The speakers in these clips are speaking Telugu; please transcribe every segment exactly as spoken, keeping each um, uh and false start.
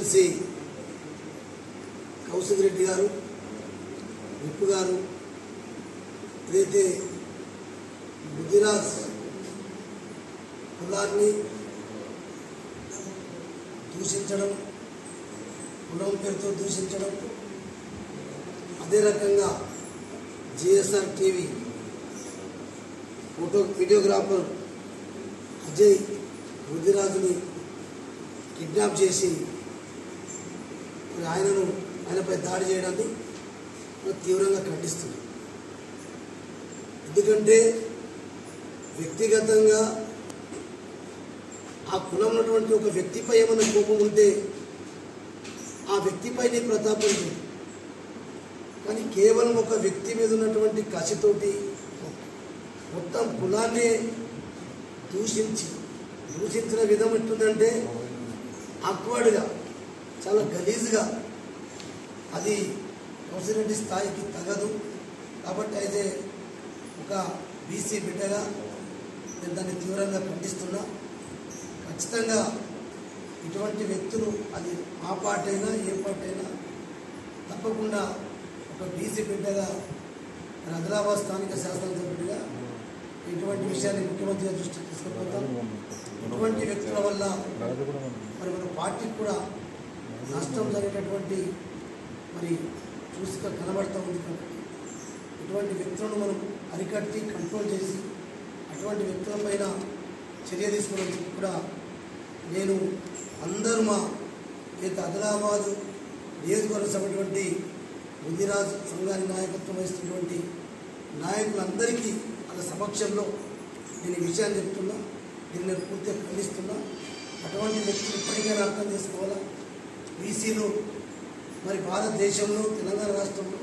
ఎమ్మెల్సీ కౌశిక్ రెడ్డి గారు విప్పు గారు ఏదైతే ముదిరాజ్ కులాన్ని దూషించడం, కులం పేరుతో దూషించడం, అదే రకంగా GSR TV photo videographer Ajay ముదిరాజుని కిడ్నాప్ చేసి ఆయనను ఆయనపై దాడి చేయడాన్ని తీవ్రంగా ఖండిస్తుంది. ఎందుకంటే వ్యక్తిగతంగా ఆ కులం ఉన్నటువంటి ఒక వ్యక్తిపై ఏమైనా కోపం ఉంటే ఆ వ్యక్తిపై నీ ప్రతాపం ఉంది. కానీ కేవలం ఒక వ్యక్తి మీద ఉన్నటువంటి కసితోటి మొత్తం కులాన్ని దూషించి దూషించిన విధం ఎట్టుందంటే ఆక్వర్డ్గా, చాలా గలీజ్గా, అది కౌశిక్ రెడ్డి స్థాయికి తగదు. కాబట్టి అయితే ఒక బీసీ బిడ్డగా నేను దాన్ని తీవ్రంగా ఖండిస్తున్నా. ఖచ్చితంగా ఇటువంటి వ్యక్తులు, అది ఆ పార్టీ అయినా ఏ పార్టీ అయినా, తప్పకుండా ఒక బీసీ బిడ్డగా ఆదిలాబాద్ స్థానిక శాసనసభ్యుడిగా ఇటువంటి విషయాన్ని ముఖ్యమంత్రి దృష్టికి తీసుకుపోతాం. ఇటువంటి వ్యక్తుల వల్ల మరి మన పార్టీకి కూడా నష్టం జరిగేటటువంటి మరి చూసుక కనబడుతూ ఉంది. కాబట్టి ఇటువంటి వ్యక్తులను మనం అరికట్టి కంట్రోల్ చేసి అటువంటి వ్యక్తులపైన చర్య తీసుకోవడం కూడా నేను అందరూ మా ఏదైతే ఆదిలాబాద్ నియోజకవర్గ సభటువంటి ముదిరాజ్ సంఘానికి నాయకత్వం వహిస్తున్నటువంటి నాయకులందరికీ వాళ్ళ సమక్షంలో నేను ఈ విషయాన్ని చెప్తున్నా. దీన్ని నేను పూర్తిగా ఖండిస్తున్నా. అటువంటి వ్యక్తులు ఇప్పటికైనా అర్థం చేసుకోవాలా. బీసీలు మరి భారతదేశంలో తెలంగాణ రాష్ట్రంలో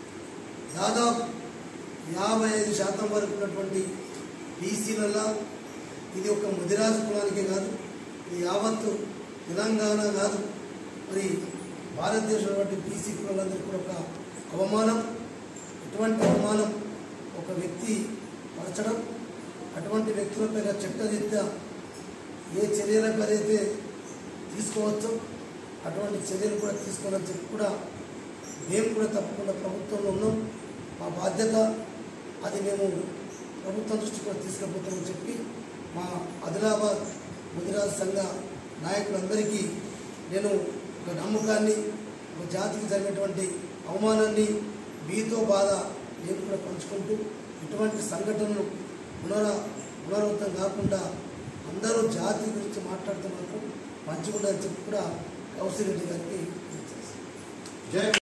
దాదాపు యాభై ఐదు శాతం వరకు ఉన్నటువంటి బీసీలలో ఇది ఒక ముదిరాజు కులానికే కాదు, ఇది యావత్తు తెలంగాణ కాదు, మరి భారతదేశంలో బీసీ కులాలందరికీ కూడా ఒక అవమానం. ఇటువంటి అవమానం ఒక వ్యక్తి పరచడం, అటువంటి వ్యక్తులపై చట్టరీత్యా ఏ చర్యలకు అయితే తీసుకోవచ్చో అటువంటి చర్యలు కూడా తీసుకోవాలని చెప్పి కూడా మేము కూడా తప్పకుండా ప్రభుత్వంలో ఉన్నాం. మా బాధ్యత అది మేము ప్రభుత్వం దృష్టి కూడా తీసుకుపోతామని చెప్పి మా ఆదిలాబాద్ ముదిరాజ్ సంఘ నాయకులందరికీ నేను ఒక నమ్మకాన్ని, ఒక జాతికి జరిగినటువంటి అవమానాన్ని మీతో బాధ నేను కూడా పంచుకుంటూ ఇటువంటి సంఘటనలు పునర పునరావృతం కాకుండా అందరూ జాతి గురించి మాట్లాడుతున్నప్పుడు మంచిగా చెప్పి కూడా కౌశిక్ రెడ్డి గారికి